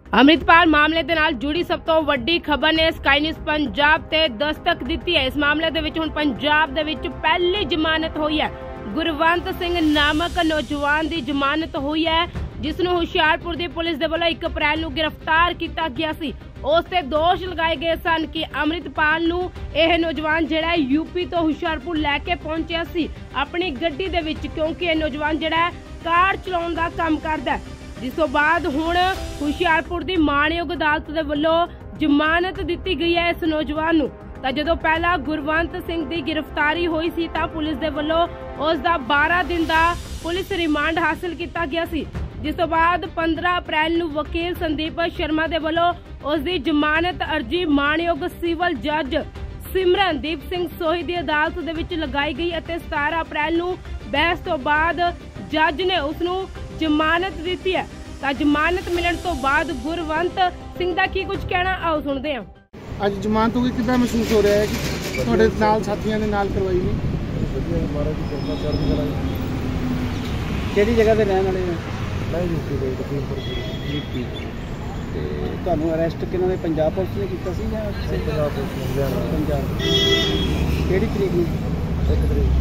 अमृतपाल मामले दे नाल जुड़ी सब तो वड्डी खबर ने स्काई न्यूज़ पंजाब ते दस्तक दी है। इस मामले दे विच हुण पंजाब दे विच पहली जमानत हुई है। गुरवंत सिंह नामक नौजवान दी जमानत हुई है, जिसनूं हुशियारपुर दी पुलिस दे वल्लों 1 अप्रैल नूं गिरफ्तार किया गया सी। उस ते दोष लगाए गए सन कि अमृतपाल नूं यह नौजवान जिहड़ा यूपी तो हुशियारपुर लैके पहुंचिया सी अपनी गड्डी दे विच, क्योंकि यह नौजवान जिहड़ा कार चलाउण दा काम करदा है। जिस तो बाद हुण हुशियारपुर दी माणयोग अदालत दे वल्लों जमानत दित्ती गई है इस नौजवान नूं। तां जदों पहला गुरवंत सिंह दी गिरफ्तारी हुई सी तां पुलिस दे वल्लों उस दा 12 दिन दा पुलिस रिमांड हासिल किया गया सी। जिस तो बाद 15 अप्रैल नूं वकील संदीप शर्मा दे वल्लों उस दी जमानत अर्जी माणयोग सिविल जज सिमरनदीप सिंह सोही दी अदालत दे विच लगाई गई अते 17 अप्रैल नूं बहस तो बाद जज ने उसनूं जमानत दी है। तां जमानत मिलण तो बाद गुरवंत सिंह दा की कुछ कहना, आओ सुनते हैं। ਅੱਜ जमानत हो गई, कितना महसूस हो रहा है कि ਤੁਹਾਡੇ ਨਾਲ ਸਾਥੀਆਂ ਦੇ ਨਾਲ ਕਰਵਾਈ ਨਹੀਂ? ਕਿਹੜੀ ਜਗ੍ਹਾ ਤੇ ਰਹਿਣ ਵਾਲੇ ਨੇ? ਮੈਂ ਯੂਪੀ ਦੇ ਲਖੀਮਪੁਰ ਯੂਪੀ। ਤੇ ਤੁਹਾਨੂੰ ਅਰੈਸਟ ਕਿਹਨਾਂ ਨੇ, ਪੰਜਾਬ ਪੁਲਿਸ ਨੇ ਕੀਤਾ ਸੀ ਜਾਂ ਪੰਜਾਬ ਪੁਲਿਸ ਨੇ? ਪੰਜਾਬ। ਕਿਹੜੀ ਤਰੀਕ ਨੂੰ? 1 ਤਰੀਕ।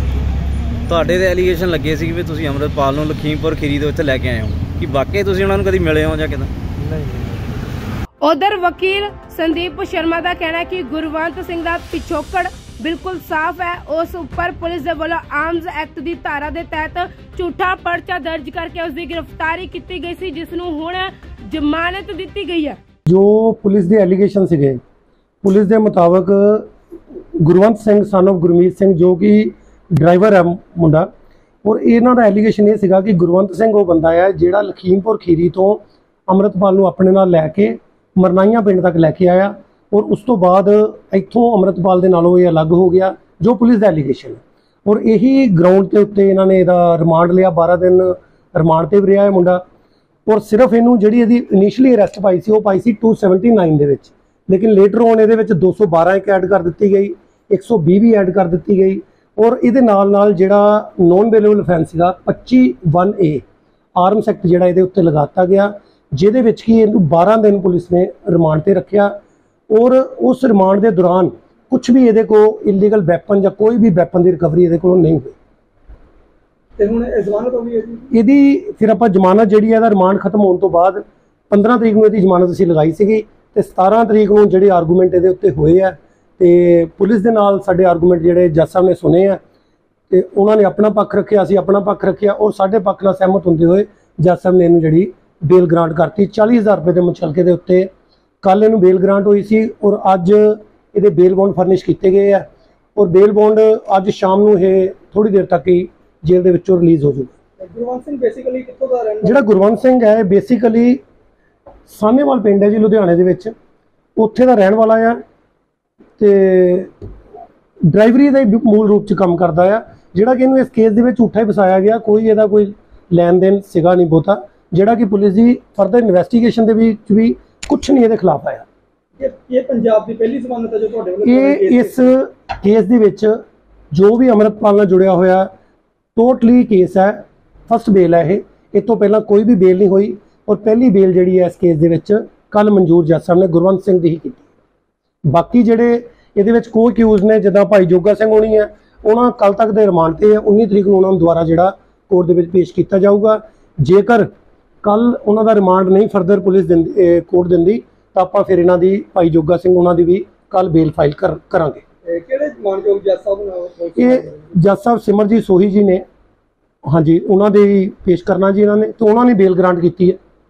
ਤੁਹਾਡੇ ਤੇ ਐਲੀਗੇਸ਼ਨ ਲੱਗੇ ਸੀ ਕਿ ਤੁਸੀਂ ਅਮਰਿਤਪਾਲ ਨੂੰ ਲਖੀਮਪੁਰ ਖੀਰੀ ਦੇ ਉੱਤੇ ਲੈ ਕੇ ਆਏ ਹੋ, ਕਿ ਵਾਕਈ ਤੁਸੀਂ ਉਹਨਾਂ ਨੂੰ ਕਦੀ ਮਿਲੇ ਹੋ ਜਾਂ ਕਿਦਾਂ? ਨਹੀਂ। उधर वकील संदीप शर्मा का कहना है कि गुरवंत सिंह का पिछोकड़ बिल्कुल साफ है। उस उपर पुलिस दे वल्लों आर्म्स एक्ट की धारा के तहत झूठा पर्चा दर्ज करके उसकी गिरफ्तारी की गई सी, जिसनूं हुण जमानत दी गई है। जो पुलिस के एलीगेशन सीगे, पुलिस के मुताबिक गुरवंत सिंह सन ऑफ गुरमीत सिंह जो कि ड्राइवर है मुंडा, और इन्हां दा एलीगेशन ये सीगा कि गुरवंत सिंह वो बंदा है जिहड़ा लखीमपुर खीरी तो अमृतपाल नूं अपने नाल लैके मरनाइयां पिंड तक लैके आया, और उस तो बाद इत्थों अमृतपाल दे नालों ये अलग हो गया, जो पुलिस का एलीगेशन है। और यही ग्राउंड के उत्ते इन्होंने इहदा रिमांड लिया, 12 दिन रिमांड ते भी रहा है मुंडा। और सिर्फ इनू जिहड़ी इहदी इनिशियली अरैसट पाई सी, वो पाई सी 279 दे विच, लेकिन लेटर ऑन इहदे विच 212 एक ऐड कर दी गई, 120 भी ऐड कर दी गई, और इहदे नाल नाल जिहड़ा नॉन बेलेबल ऑफेंस सीगा 25(1)A आर्म्स एक्ट जिहड़ा इहदे उत्ते लगाता गया, जिहदे विच कि इहनूं 12 दिन पुलिस ने रिमांड ते रखिया। और उस रिमांड के दौरान कुछ भी इहदे को इलीगल वैपन या कोई भी वैपन की रिकवरी इहदे कोलों नहीं हुई। ते हुण जमानत हो गई है जी इहदी। फिर आपां जमानत जिहड़ी है रिमांड खत्म होने तो बाद 15 तरीक नूं इहदी जमानत असीं लगाई सीगी, ते 17 तरीक नूं जिहड़े आर्गूमेंट इहदे उत्ते होए आ ते पुलिस दे नाल साडे आर्गूमेंट जिहड़े जज साहब ने सुने आ, ते उन्हां ने अपना पक्ष रखिया, असीं अपना पक्ष रखिया, और साडे पक्ष नाल सहमत हुंदे होए जज साहब ने इहनूं जिहड़ी बेल ग्रांट करती 40,000 रुपये के मुचलके के उत्ते। कल इनू बेल ग्रांट हुई सी, और अज ये बेल बॉन्ड फर्निश किए गए हैं, और बेल बॉन्ड अज शाम नूं ये थोड़ी देर तक ही जेल के विचों रिलीज़ हो जाएगा। गुरवंत सिंह बेसिकली कित्थों दा रहण वाला? जिहड़ा गुरवंत सिंह है बेसिकली साहनेवाल पिंड है जी लुधियाने दे विच, उत्थे दा रहण वाला है, ते ड्राइवरी का मूल रूप च काम करता है। जिहड़ा कि इनू इस केस दे विच झूठा ही फसाया गया, कोई इहदा कोई लैन देन सीगा नहीं बहुता, जिहड़ा कि पुलिस की फरदर इन्वेस्टिगेशन के भी कुछ नहीं इहदे खिलाफ आया। ये पंजाब की पहली जमानत है जो तुहाडे वल्लों? ये इस केस दे विच जो भी अमृतपाल नाल जुड़िया होया टोटली केस है, फस्ट बेल है। इस तो पहला कोई भी बेल नहीं हुई, और पहली बेल जिहड़ी है इस केस दे विच कल मंजूर जज साहब ने गुरवंत सिंह दी ही की। बाकी जिहड़े इहदे विच को अक्यूज ने, जिद्दां भाई जोगा सिंह होनी है, उन्हां कल तक दे रिमांड ते है। 19 तरीक नूं उन्हां नूं दुबारा जिहड़ा कोर्ट दे विच पेश किया जाऊगा। जेकर कल उन्हों का रिमांड नहीं फरदर पुलिस कोर्ट दिंदी तो आप फिर इन्हों की भाई जोगा सिंह उन्होंने भी कल बेल फाइल करांगे। ये जज साहब सिमरजीत सोही जी ने, हाँ जी, उन्होंने पेश करना जी, इन्होंने तो उन्होंने बेल ग्रांट की है।